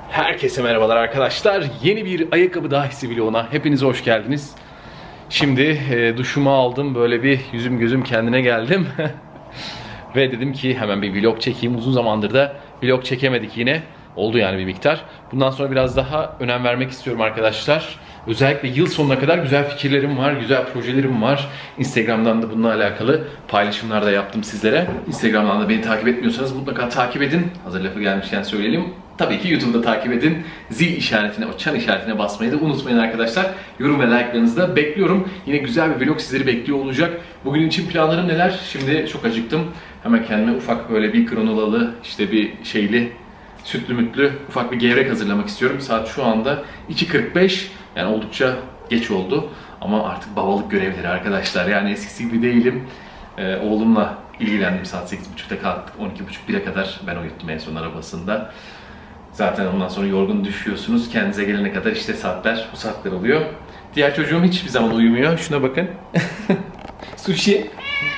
Herkese merhabalar arkadaşlar. Yeni bir ayakkabı dahisi vloguna hepiniz hoş geldiniz. Şimdi duşumu aldım. Böyle bir yüzüm gözüm kendine geldim. Ve dedim ki hemen bir vlog çekeyim. Uzun zamandır da vlog çekemedik yine. Oldu yani bir miktar. Bundan sonra biraz daha önem vermek istiyorum arkadaşlar. Özellikle yıl sonuna kadar güzel fikirlerim var, güzel projelerim var. Instagram'dan da bununla alakalı paylaşımlar da yaptım sizlere. Instagram'dan da beni takip etmiyorsanız mutlaka takip edin. Hazır lafı gelmişken söyleyelim. Tabii ki YouTube'da takip edin. Zil işaretine, o çan işaretine basmayı da unutmayın arkadaşlar. Yorum ve like'larınızı da bekliyorum. Yine güzel bir vlog sizleri bekliyor olacak. Bugün için planlarım neler? Şimdi çok acıktım. Hemen kendime ufak böyle bir granulalı, işte bir şeyli, sütlü mütlü ufak bir gevrek hazırlamak istiyorum. Saat şu anda 2:45. Yani oldukça geç oldu. Ama artık babalık görevleri arkadaşlar. Yani eskisi gibi değilim. Oğlumla ilgilendim. Saat 8:30'da kalktık. 12:30-1'e kadar ben uyuttum en son arabasında. Zaten ondan sonra yorgun düşüyorsunuz. Kendinize gelene kadar işte saatler bu saatler oluyor. Diğer çocuğum hiçbir zaman uyumuyor. Şuna bakın. Sushi.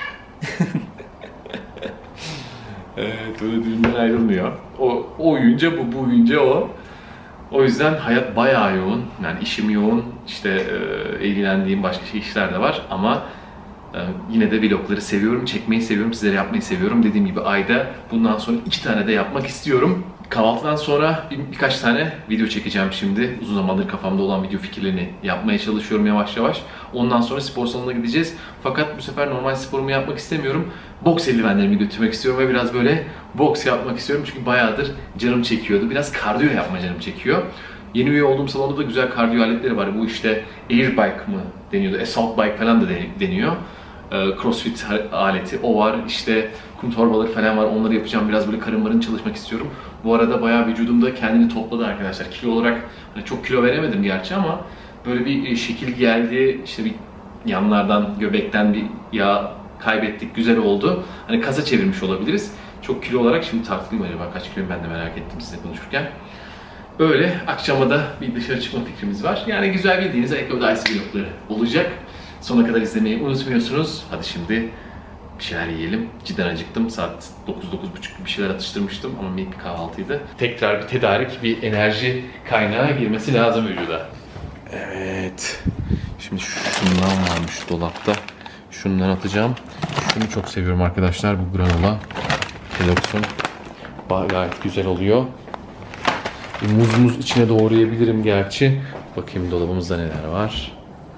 Evet, öyle düğünden ayrılmıyor. O uyuyunca bu uyuyunca o. O yüzden hayat bayağı yoğun. Yani işim yoğun. İşte ilgilendiğim başka işler de var ama yine de vlogları seviyorum, çekmeyi seviyorum, sizlere yapmayı seviyorum. Dediğim gibi ayda bundan sonra 2 tane de yapmak istiyorum. Kahvaltıdan sonra birkaç tane video çekeceğim şimdi. Uzun zamandır kafamda olan video fikirlerini yapmaya çalışıyorum yavaş yavaş. Ondan sonra spor salonuna gideceğiz. Fakat bu sefer normal sporumu yapmak istemiyorum. Boks eldivenlerimi götürmek istiyorum ve biraz böyle boks yapmak istiyorum. Çünkü bayağıdır canım çekiyordu. Biraz kardiyo yapma canım çekiyor. Yeni üye olduğum salonda da güzel kardiyo aletleri var. Bu işte air bike mı deniyordu, assault bike falan da deniyor. Crossfit aleti, o var. İşte kum torbaları falan var. Onları yapacağım. Biraz böyle karın çalışmak istiyorum. Bu arada bayağı vücudumda kendini topladı arkadaşlar. Kilo olarak hani çok kilo veremedim gerçi ama böyle bir şekil geldi. İşte bir yanlardan, göbekten bir yağ kaybettik. Güzel oldu. Hani kasa çevirmiş olabiliriz. Çok kilo olarak şimdi tartılıyım acaba kaç kiloyum ben de merak ettim size konuşurken. Öyle akşama da bir dışarı çıkma fikrimiz var. Yani güzel bildiğiniz ayakkabı dahisi vlogları olacak. Sona kadar izlemeyi unutmuyorsunuz. Hadi şimdi bir şeyler yiyelim. Cidden acıktım. Saat 9-9:30 bir şeyler atıştırmıştım ama minik bir kahvaltıydı. Tekrar bir tedarik, bir enerji kaynağı girmesi lazım vücuda. Evet. Şimdi şundan varmış dolapta. Şundan atacağım. Şunu çok seviyorum arkadaşlar. Bu granola. Kellogg's'un. Gayet güzel oluyor. Muz içine doğrayabilirim gerçi. Bakayım dolabımızda neler var.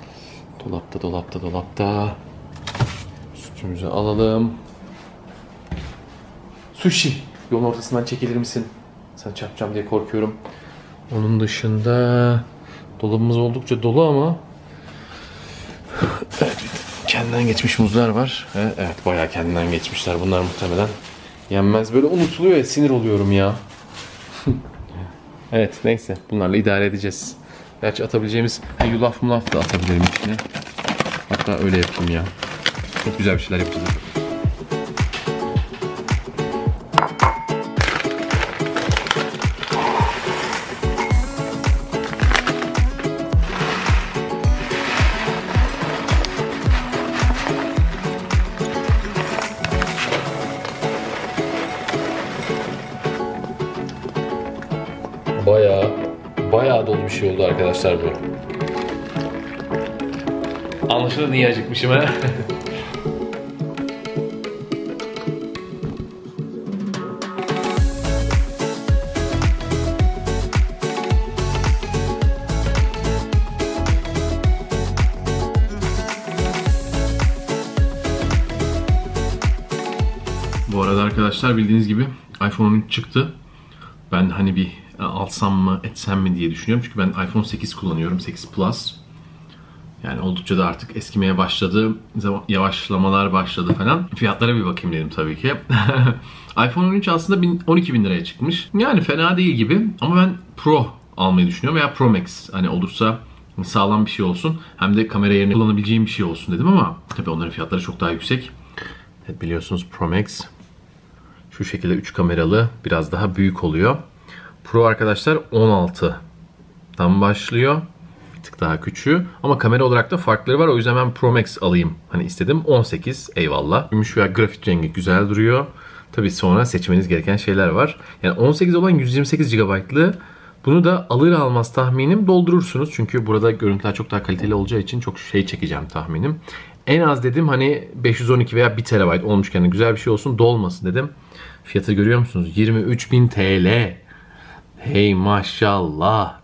Dolapta. Sütümüzü alalım. Sushi. Yolun ortasından çekilir misin? Sana çarpacağım diye korkuyorum. Onun dışında dolabımız oldukça dolu ama evet, kendinden geçmiş muzlar var. Evet, bayağı kendinden geçmişler. Bunlar muhtemelen yenmez. Böyle unutuluyor ya, sinir oluyorum ya. Evet, neyse. Bunlarla idare edeceğiz. Gerçi atabileceğimiz yulaf mulaf da atabilirim içine. Hatta öyle yapayım ya. Çok güzel bir şeyler yapacağız. Bayağı dolu bir şey oldu arkadaşlar bu. Anlaşıldı niye acıkmışım ha? Bu arada arkadaşlar bildiğiniz gibi iPhone 13 çıktı. Ben hani bir alsam mı etsem mi diye düşünüyorum. Çünkü ben iPhone 8 kullanıyorum. 8 Plus. Yani oldukça da artık eskimeye başladı. Yavaşlamalar başladı falan. Fiyatlara bir bakayım dedim tabii ki. iPhone 13 aslında 12.000 liraya çıkmış. Yani fena değil gibi. Ama ben Pro almayı düşünüyorum. Veya Pro Max. Hani olursa sağlam bir şey olsun. Hem de kamera yerine kullanabileceğim bir şey olsun dedim ama tabii onların fiyatları çok daha yüksek. Evet, biliyorsunuz Pro Max şu şekilde 3 kameralı, biraz daha büyük oluyor. Pro arkadaşlar 16'dan başlıyor. Bir tık daha küçüğü. Ama kamera olarak da farkları var. O yüzden ben Pro Max alayım. Hani istedim. 18 eyvallah. Gümüş veya grafit rengi güzel duruyor. Tabii sonra seçmeniz gereken şeyler var. Yani 18 olan 128 GB'lı Bunu da alır almaz tahminim doldurursunuz. Çünkü burada görüntüler çok daha kaliteli olacağı için çok şey çekeceğim tahminim. En az dedim hani 512 veya 1 TB olmuşken güzel bir şey olsun, dolmasın dedim. Fiyatı görüyor musunuz? 23.000 TL. Hey maşallah.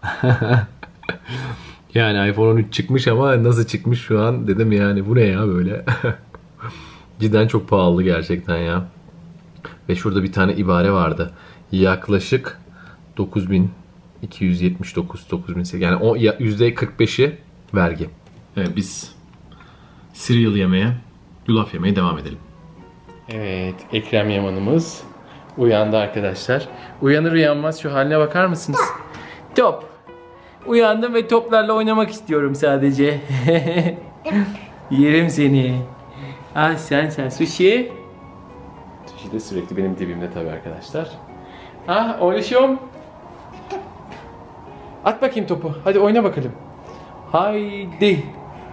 Yani iPhone 13 çıkmış ama nasıl çıkmış şu an dedim yani, bu ne ya böyle. Cidden çok pahalı gerçekten ya. Ve şurada bir tane ibare vardı. Yaklaşık 9.279, 9.800, yani o %45'i vergi. Evet, biz cereal yemeye, yulaf yemeye devam edelim. Evet, Ekrem Yaman'ımız uyandı arkadaşlar. Uyanır uyanmaz şu haline bakar mısınız? Top. Uyandım ve toplarla oynamak istiyorum sadece. Yerim seni. Ah sen sushi. Sushi de sürekli benim dibimde tabii arkadaşlar. Ah oğluşum. At bakayım topu. Hadi oyna bakalım. Haydi.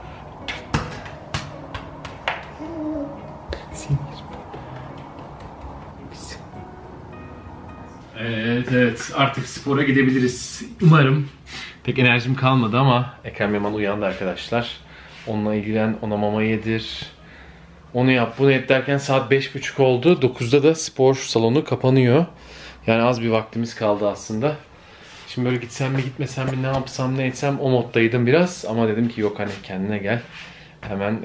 Evet artık spora gidebiliriz umarım. Pek enerjim kalmadı ama Ekrem Yaman uyandı arkadaşlar. Onunla ilgilen, ona mama yedir. Onu yap, bunu et derken saat 5.30 oldu. 9'da da spor salonu kapanıyor. Yani az bir vaktimiz kaldı aslında. Şimdi böyle gitsem mi gitmesem mi, ne yapsam ne etsem o moddaydım biraz. Ama dedim ki yok, hani kendine gel. Hemen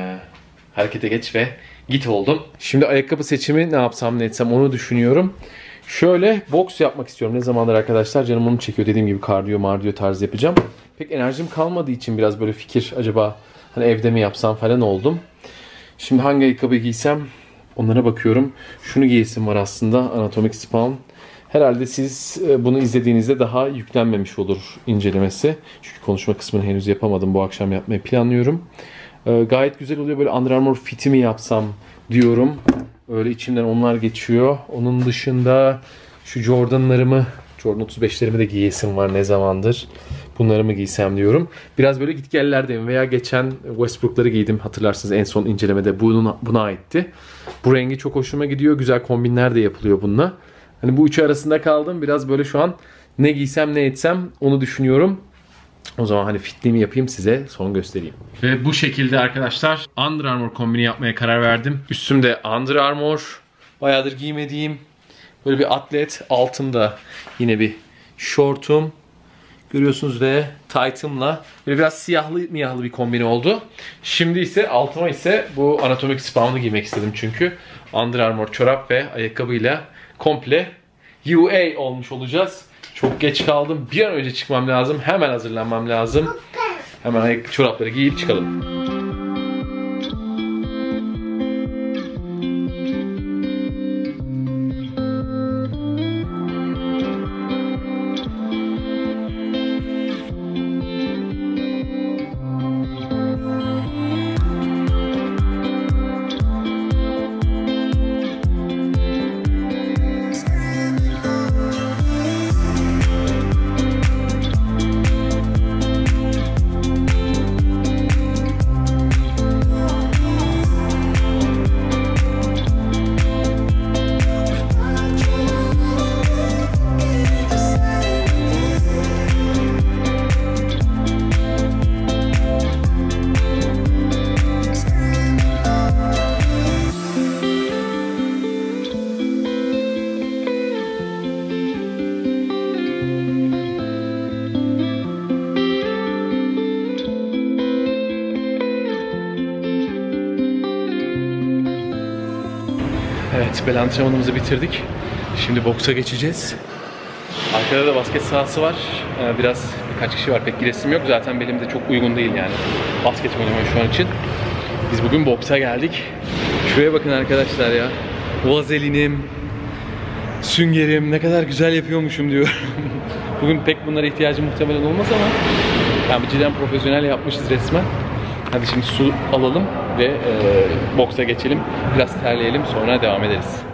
harekete geç ve git oldum. Şimdi ayakkabı seçimi ne yapsam ne etsem onu düşünüyorum. Şöyle boks yapmak istiyorum. Ne zamandır arkadaşlar canım onu çekiyor. Dediğim gibi kardiyo tarzı yapacağım. Pek enerjim kalmadığı için biraz böyle fikir, acaba hani evde mi yapsam falan oldum. Şimdi hangi ayakkabı giysem onlara bakıyorum. Şunu giyesim var aslında, Anatomic Spawn. Herhalde siz bunu izlediğinizde daha yüklenmemiş olur incelemesi. Çünkü konuşma kısmını henüz yapamadım. Bu akşam yapmayı planlıyorum. Gayet güzel oluyor. Böyle Under Armour fit'i mi yapsam diyorum. Öyle içimden onlar geçiyor. Onun dışında şu Jordan 35'lerimi de giyesim var ne zamandır. Bunları mı giysem diyorum. Biraz böyle gitgellerdeyim. Veya geçen Westbrook'ları giydim. Hatırlarsınız en son incelemede buna aitti. Bu rengi çok hoşuma gidiyor. Güzel kombinler de yapılıyor bununla. Hani bu üçü arasında kaldım. Biraz böyle şu an ne giysem ne etsem onu düşünüyorum. O zaman hani fitliğimi yapayım, size son göstereyim. Ve bu şekilde arkadaşlar Under Armour kombini yapmaya karar verdim. Üstümde Under Armour, bayağıdır giymediğim böyle bir atlet, altımda yine bir şortum görüyorsunuz ve tight'ımla böyle biraz siyahlı miyahlı bir kombin oldu. Şimdi ise altıma ise bu Anatomic Spawn'u giymek istedim çünkü Under Armour çorap ve ayakkabıyla komple UA olmuş olacağız. Çok geç kaldım. Bir an önce çıkmam lazım. Hemen hazırlanmam lazım. Hemen çorapları giyip çıkalım. Evet, bel antrenmanımızı bitirdik. Şimdi boksa geçeceğiz. Arkada da basket sahası var. Birkaç kişi var. Pek giresim yok. Zaten belim de çok uygun değil yani basket oynamaya şu an için. Biz bugün boksa geldik. Şuraya bakın arkadaşlar ya. Vazelinim, süngerim ne kadar güzel yapıyormuşum diyor. Bugün pek bunlara ihtiyacım muhtemelen olmaz ama yani cidden profesyonel yapmışız resmen. Hadi şimdi su alalım ve boksa geçelim. Biraz terleyelim, sonra devam ederiz.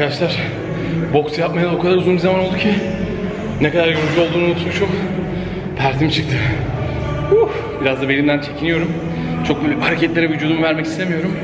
Arkadaşlar boks yapmaya o kadar uzun bir zaman oldu ki ne kadar yorucu olduğunu unutmuşum. Pertim çıktı. Biraz da belimden çekiniyorum. Çok böyle hareketlere vücudumu vermek istemiyorum.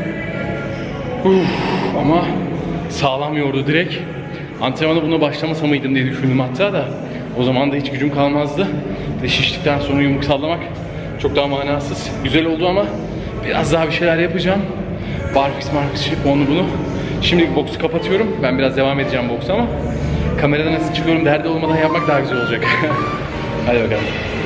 Ama sağlam yordu direkt. Antrenmana buna başlamasa mıydım diye düşündüm hatta da. O zaman da hiç gücüm kalmazdı. Ve şiştikten sonra yumruk sallamak çok daha manasız. Güzel oldu ama biraz daha bir şeyler yapacağım. Barfix, onu bunu. Şimdilik boksu kapatıyorum. Ben biraz devam edeceğim boksa ama kamerada nasıl çıkıyorum derdi olmadan yapmak daha güzel olacak. Hadi bakalım.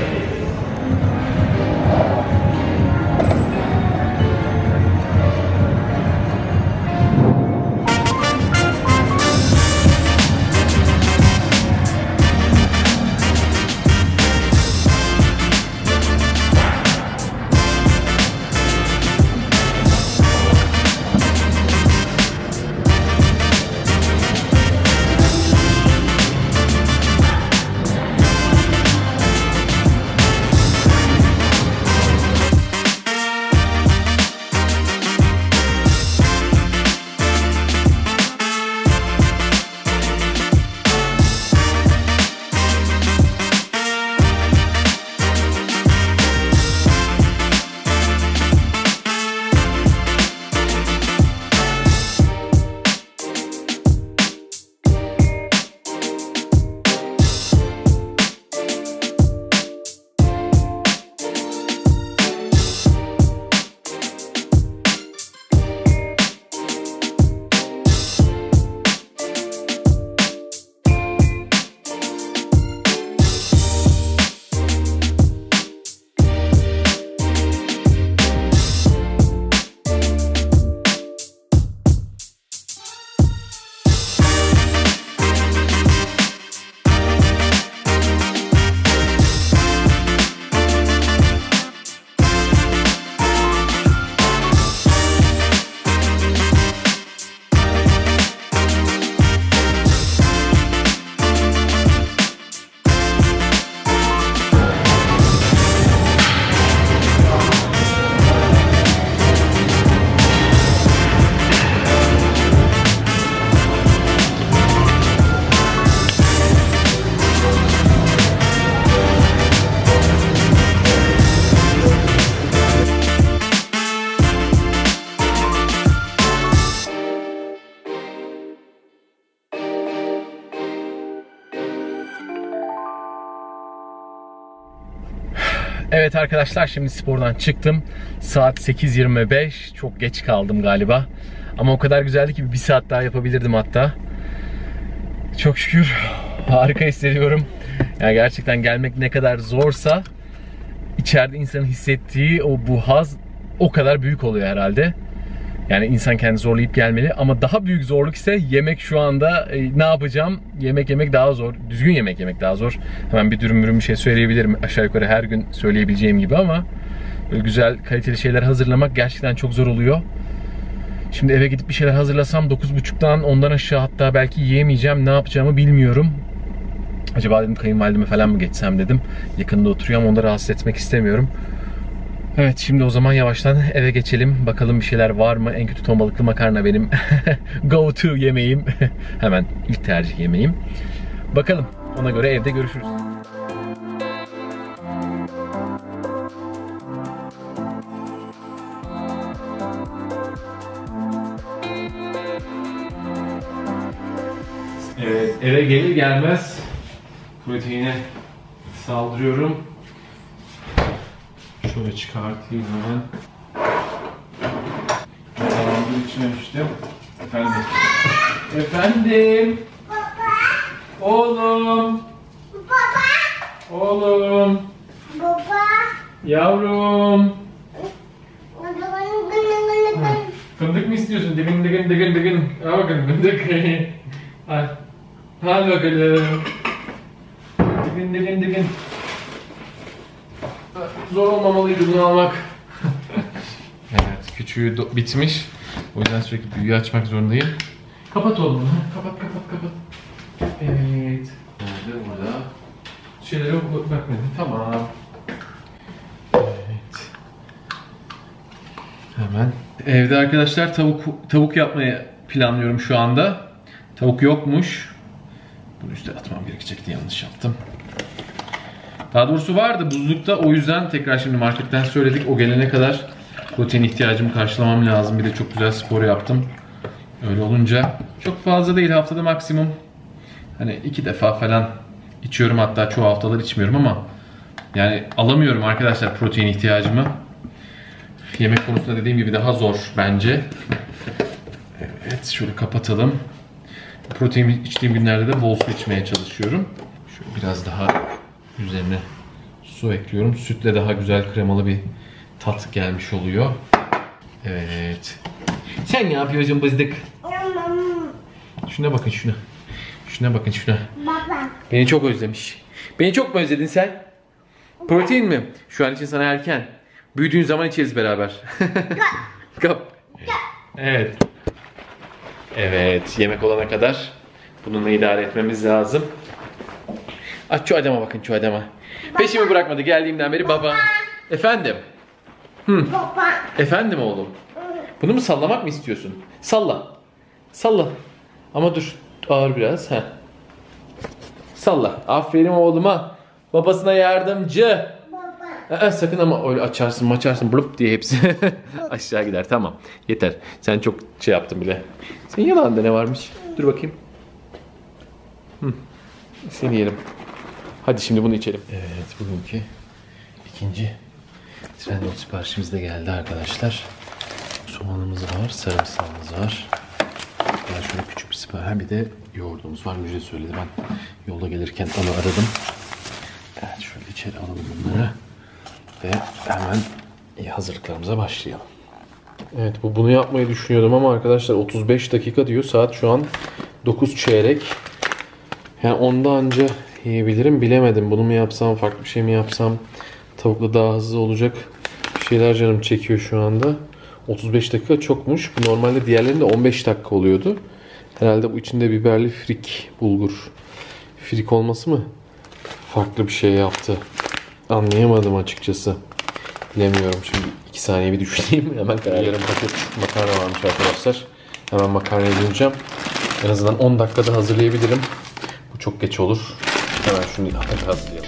Evet arkadaşlar, şimdi spordan çıktım. Saat 8:25. Çok geç kaldım galiba. Ama o kadar güzeldi ki bir saat daha yapabilirdim hatta. Çok şükür harika hissediyorum. Yani gerçekten gelmek ne kadar zorsa içeride insanın hissettiği bu haz o kadar büyük oluyor herhalde. Yani insan kendini zorlayıp gelmeli ama daha büyük zorluk ise yemek şu anda. Ne yapacağım? Yemek yemek daha zor. Düzgün yemek yemek daha zor. Hemen bir dürüm bir şey söyleyebilirim. Aşağı yukarı her gün söyleyebileceğim gibi ama böyle güzel kaliteli şeyler hazırlamak gerçekten çok zor oluyor. Şimdi eve gidip bir şeyler hazırlasam 9.30'dan ondan aşağı hatta belki yiyemeyeceğim. Ne yapacağımı bilmiyorum. Acaba dedim kayınvalideme falan mı geçsem dedim. Yakında oturuyor ama onları rahatsız etmek istemiyorum. Evet, şimdi o zaman yavaştan eve geçelim. Bakalım bir şeyler var mı? En kötü ton balıklı makarna benim go to yemeğim. Hemen ilk tercih yemeğim. Bakalım, ona göre evde görüşürüz. Evet, eve gelir gelmez proteine saldırıyorum. Şöyle çıkartayım hemen. Tamamdır, içine açtım. Efendim. Efendim. Baba. Oğlum. Baba. Oğlum. Baba. Yavrum. Fındık mı istiyorsun? Dıgın. Al bakalım fındık. Al. Al bakalım. Dıgın. Zor olmamalıydı bunu almak. Evet, küçüğü bitmiş. O yüzden sürekli büyüğü açmak zorundayım. Kapat oğlum. Kapat. Evet. Nerede burada? Şeylere bakmadım. Tamam. Evet. Hemen. Evde arkadaşlar tavuk yapmayı planlıyorum şu anda. Tavuk yokmuş. Bunu üstüne atmam gerekecekti, yanlış yaptım. Daha doğrusu vardı buzlukta, o yüzden tekrar şimdi marketten söyledik. O gelene kadar protein ihtiyacımı karşılamam lazım. Bir de çok güzel spor yaptım. Öyle olunca çok fazla değil, haftada maksimum hani 2 defa falan içiyorum, hatta çoğu haftalar içmiyorum ama yani alamıyorum arkadaşlar protein ihtiyacımı. Yemek konusunda dediğim gibi daha zor bence. Evet, şöyle kapatalım. Protein içtiğim günlerde de bol su içmeye çalışıyorum. Şöyle biraz daha üzerine su ekliyorum. Sütle daha güzel kremalı bir tat gelmiş oluyor. Evet. Sen ne yapıyorsun bızdık? Şuna bakın şuna. Şuna bakın şuna. Baba. Beni çok özlemiş. Beni çok mu özledin sen? Protein mi? Şu an için sana erken. Büyüdüğün zaman içeriz beraber. Kap. Evet. Evet, yemek olana kadar bununla idare etmemiz lazım. Aç şu adama bakın, şu adama. Peşimi bırakmadı geldiğimden beri baba. Efendim? Baba. Efendim oğlum? Bunu mu sallamak mı istiyorsun? Salla. Salla. Ama dur, ağır biraz. Heh. Salla. Aferin oğluma. Babasına yardımcı. Baba. Sakın ama öyle açarsın blup diye hepsi aşağı gider. Tamam, yeter. Sen çok şey yaptın bile. Senin yanında ne varmış? Dur bakayım. Seni yerim. Hadi şimdi bunu içelim. Evet, bugünkü ikinci Trendyol siparişimiz de geldi arkadaşlar. Soğanımız var, sarımsağımız var. Daha şöyle küçük bir sipariş. Bir de yoğurdumuz var. Müjde söyledi. Ben yolda gelirken onu aradım. Evet, şöyle içeri alalım bunları. Ve hemen hazırlıklarımıza başlayalım. Evet, bunu yapmayı düşünüyordum ama arkadaşlar 35 dakika diyor. Saat şu an 9 çeyrek. Yani onda anca yiyebilirim, bilemedim. Bunu mu yapsam, farklı bir şey mi yapsam? Tavukla daha hızlı olacak. Bir şeyler canım çekiyor şu anda. 35 dakika çokmuş. Bu normalde diğerlerinde 15 dakika oluyordu. Herhalde bu içinde biberli frik bulgur. Frik olması mı? Farklı bir şey yaptı. Anlayamadım açıkçası. Bilemiyorum. Şimdi 2 saniye bir düşüneyim. Hemen yarım paket makarna varmış arkadaşlar. Hemen makarnayı bulacağım. En azından 10 dakikada hazırlayabilirim. Bu çok geç olur. Hemen şunu hazırlayalım.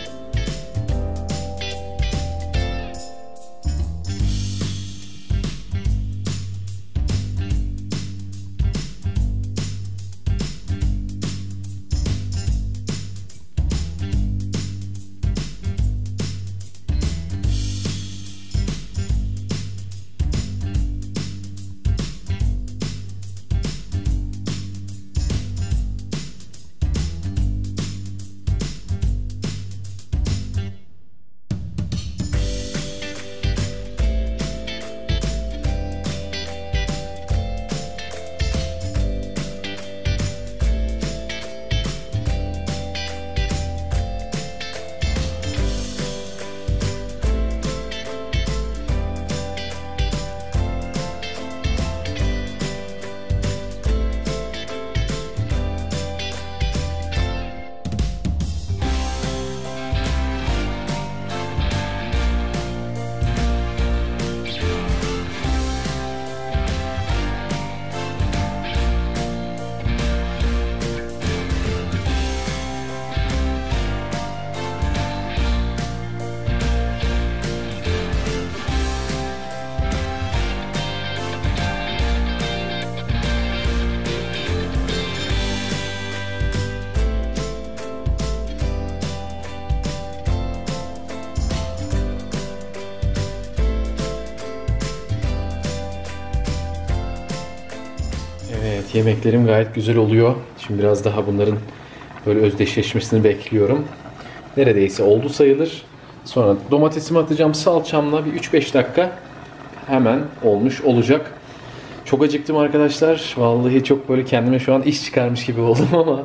Evet, yemeklerim gayet güzel oluyor. Şimdi biraz daha bunların böyle özdeşleşmesini bekliyorum. Neredeyse oldu sayılır. Sonra domatesimi atacağım salçamla bir 3-5 dakika hemen olmuş olacak. Çok acıktım arkadaşlar. Vallahi çok böyle kendime şu an iş çıkarmış gibi oldum ama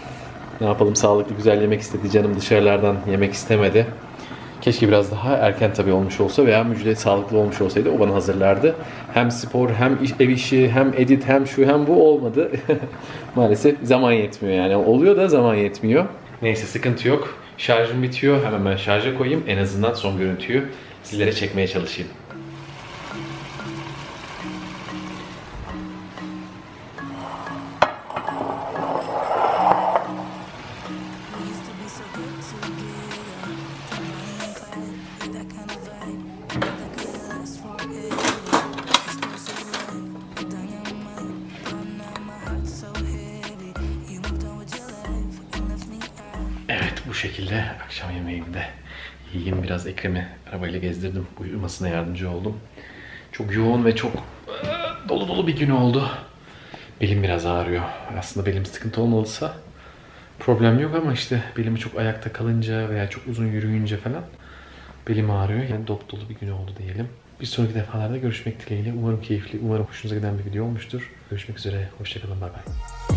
ne yapalım, sağlıklı güzel yemek istedi canım, dışarılardan yemek istemedi. Keşke biraz daha erken tabii olmuş olsa veya Müjde sağlıklı olmuş olsaydı, o bana hazırlardı. Hem spor, hem ev işi, hem edit, hem şu hem bu olmadı. Maalesef zaman yetmiyor yani. Oluyor da zaman yetmiyor. Neyse, sıkıntı yok. Şarjım bitiyor. Hemen ben şarja koyayım. En azından son görüntüyü sizlere çekmeye çalışayım. bu şekilde akşam yemeğimi de yiyeyim. Biraz Ekrem'i arabayla gezdirdim. Uyumasına yardımcı oldum. Çok yoğun ve çok dolu dolu bir gün oldu. Belim biraz ağrıyor. Aslında belim sıkıntı olmalıysa problem yok ama işte belimi çok ayakta kalınca veya çok uzun yürüyünce falan belim ağrıyor. Yani dop dolu bir gün oldu diyelim. Bir sonraki defalarda görüşmek dileğiyle. Umarım keyifli, umarım hoşunuza giden bir video olmuştur. Görüşmek üzere. Hoşçakalın. Bay bay.